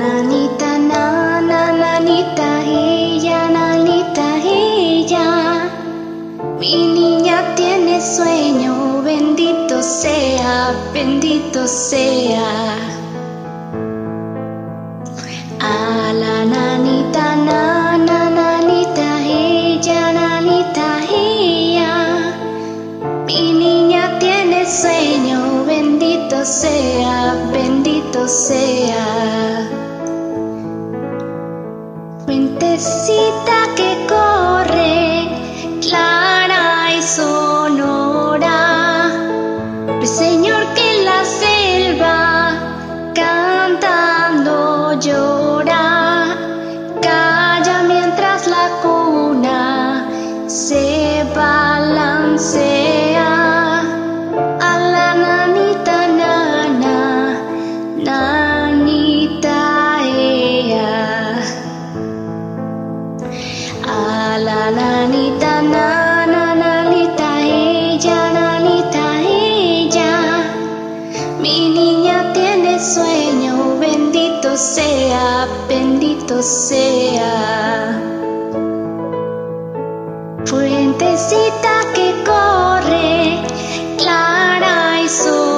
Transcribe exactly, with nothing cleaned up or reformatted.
nanita, na, na, nanita, ella, nanita, ella. Mi niña tiene sueño, bendito sea, bendito sea. A la nanita, na, na, nanita, ella, nanita, ella. Mi niña tiene sueño, bendito sea, bendito sea. Fuentecita que corre, clara y sonora, ruiseñor que en la selva cantando llora, calla mientras la cuna se balancea. A la nanita, nana, nanita, ella. A la nanita, nana, nanita, ella, nanita, ella. Mi niña tiene sueño, bendito sea, bendito sea. Fuentecita que corre, clara y sola.